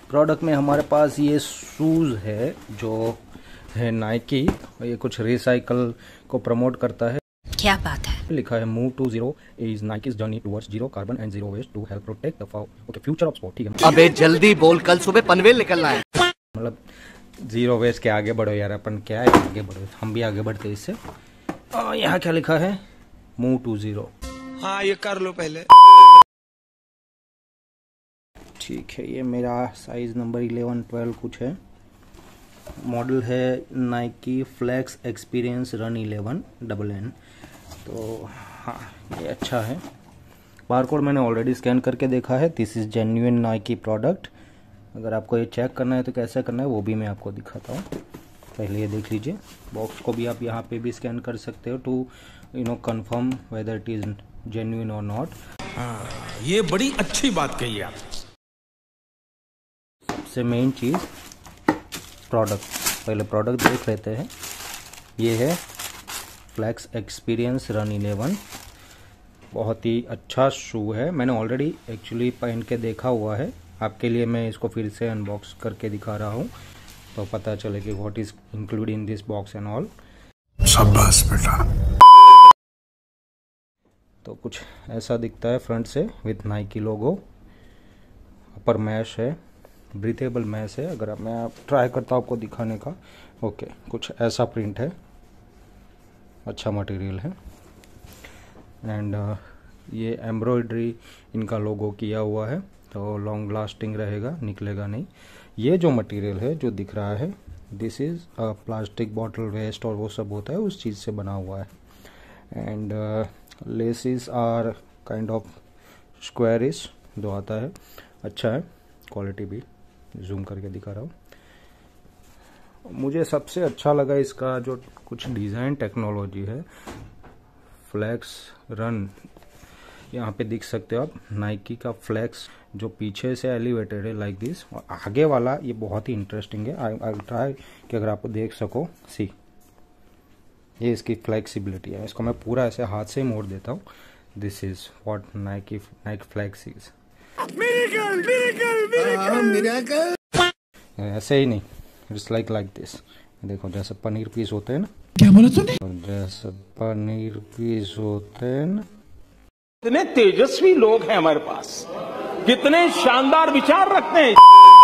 Product में हमारे पास ये शूज़ है जो है नाइकी, ये कुछ रिसाइकल को प्रमोट करता है। क्या बात है। लिखा है move to zero is Nike's journey towards zero carbon and zero waste to help protect the okay future of sport. ठीक है, अबे जल्दी बोल, कल सुबह पनवेल निकलना है। मतलब जीरो वेस्ट के आगे बढ़ो यार, अपन क्या है आगे बढ़ो, हम भी आगे बढ़ते इससे। यहाँ क्या लिखा है, मूव टू जीरो। हाँ ये कर लो पहले। ठीक है, ये मेरा साइज नंबर 11 12 कुछ है। मॉडल है Nike flex experience run 11 NN। तो हाँ ये अच्छा है। बारकोड मैंने ऑलरेडी स्कैन करके देखा है। This is genuine Nike product. अगर आपको ये चेक करना है तो कैसे करना है वो भी मैं आपको दिखाता हूँ। पहले ये देख लीजिए, बॉक्स को भी आप यहाँ पे भी स्कैन कर सकते हो to confirm whether it is genuine और नॉट। ये बड़ी अच्छी बात कही आप। सबसे मेन चीज़ प्रोडक्ट, पहले प्रोडक्ट देख लेते हैं। ये है फ्लेक्स एक्सपीरियंस रन 11। बहुत ही अच्छा शू है, मैंने ऑलरेडी एक्चुअली पहन के देखा हुआ है। आपके लिए मैं इसको फिर से अनबॉक्स करके दिखा रहा हूँ तो पता चले कि what is include in this box and all. शाबाश बेटा। तो कुछ ऐसा दिखता है फ्रंट से with Nike logo. Upper mesh है, ब्रीथेबल मैश है। अगर मैं ट्राई करता हूँ आपको दिखाने का। ओके, कुछ ऐसा प्रिंट है, अच्छा मटेरियल है। एंड ये एम्ब्रॉयडरी इनका लोगो किया हुआ है तो लॉन्ग लास्टिंग रहेगा, निकलेगा नहीं। ये जो मटेरियल है जो दिख रहा है, this is plastic bottle waste और वो सब होता है उस चीज़ से बना हुआ है। And laces are kind of squarish जो आता है, अच्छा है। क्वालिटी भी जूम करके दिखा रहा हूँ। मुझे सबसे अच्छा लगा इसका जो कुछ डिज़ाइन टेक्नोलॉजी है। फ्लेक्स रन, यहाँ पे देख सकते हो आप नाइकी का फ्लेक्स जो पीछे से एलिवेटेड है लाइक दिस, और आगे वाला ये बहुत ही इंटरेस्टिंग है। आई ट्राई कि अगर आप देख सको, सी ये इसकी फ्लेक्सिबिलिटी है। इसको मैं पूरा ऐसे हाथ से मोड़ देता हूँ। This is what Nike flex is. ऐसे ही नहीं, इट्स लाइक दिस। देखो जैसे पनीर पीस होते हैं ना, क्या बोला तूने? जैसे पनीर पीस होते हैं ना, कितने तेजस्वी लोग हैं हमारे पास, कितने शानदार विचार रखते हैं।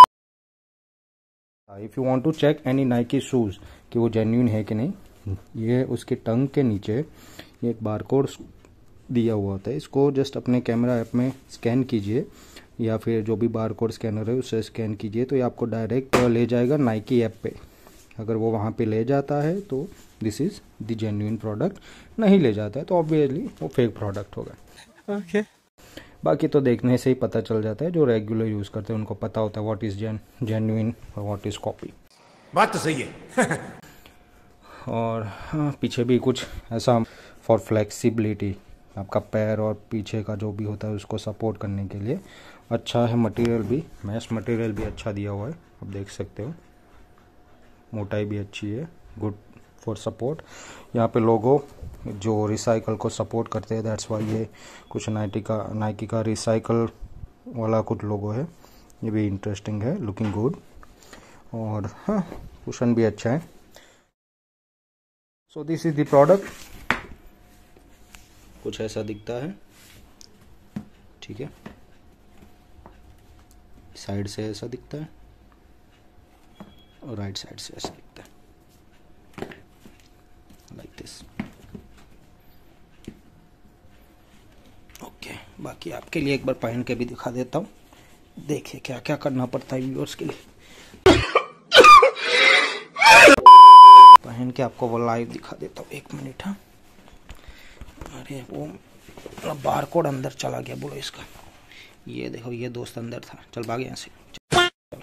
If you want to check any Nike shoes कि वो जेन्युइन है कि नहीं, ये उसके टंग के नीचे ये एक बारकोड दिया हुआ होता है। इसको जस्ट अपने कैमरा ऐप में स्कैन कीजिए या फिर जो भी बारकोड स्कैनर है उससे स्कैन कीजिए तो ये आपको डायरेक्ट ले जाएगा नाइकी ऐप पे। अगर वो वहाँ पे ले जाता है तो this is the genuine product, नहीं ले जाता है तो ऑब्वियसली वो फेक प्रोडक्ट होगा। ओके। बाकी तो देखने से ही पता चल जाता है। जो रेगुलर यूज़ करते हैं उनको पता होता है व्हाट इज़ जेन्युइन और व्हाट इज़ कॉपी। बात तो सही है। और हाँ, पीछे भी कुछ ऐसा फॉर फ्लेक्सिबिलिटी, आपका पैर और पीछे का जो भी होता है उसको सपोर्ट करने के लिए अच्छा है। मटेरियल भी, मैश मटेरियल भी अच्छा दिया हुआ है, आप देख सकते हो। मोटाई भी अच्छी है, गुड फॉर सपोर्ट। यहाँ पे लोगो जो रिसाइकल को सपोर्ट करते हैं, दैट्स वाई ये कुछ नाइकी का रिसाइकल वाला कुछ लोगो है। ये भी इंटरेस्टिंग है, लुकिंग गुड। और हाँ, कुशन भी अच्छा है। So this is the product. कुछ ऐसा दिखता है, ठीक है। साइड से ऐसा दिखता है और राइट साइड से ऐसा दिखता है, लाइक दिस। ओके, बाकी आपके लिए एक बार पहन के भी दिखा देता हूँ। देखिए क्या क्या करना पड़ता है व्यूअर्स के लिए। पहन के आपको वो लाइव दिखा देता हूँ, 1 मिनट। हाँ, अरे वो बारकोड अंदर चला गया, बोलो इसका। ये देखो, ये दोस्त अंदर था, चल भाग यहाँ से। चलो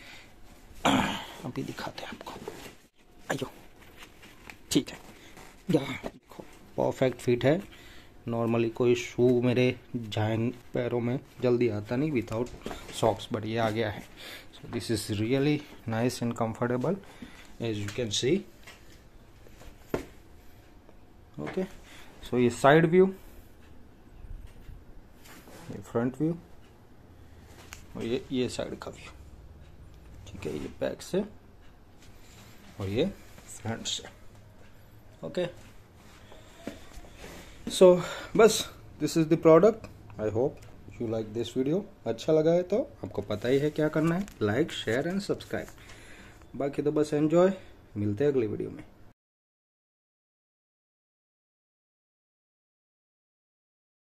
अभी दिखाते हैं आपको। आइयो, ठीक है, यहाँ देखो परफेक्ट फिट है। नॉर्मली कोई शू मेरे जाइंट पैरों में जल्दी आता नहीं विदाउट सॉक्स, बट ये आ गया है। So this is really nice and comfortable as you can see. Okay, so ये साइड व्यू, ये फ्रंट व्यू और ये साइड का व्यू। ठीक है, ये बैक से और ये फ्रंट से। ओके, सो बस this is the product. I hope you like this video. अच्छा लगा है तो आपको पता ही है क्या करना है, लाइक शेयर एंड सब्सक्राइब। बाकी तो बस एंजॉय, मिलते हैं अगली वीडियो में।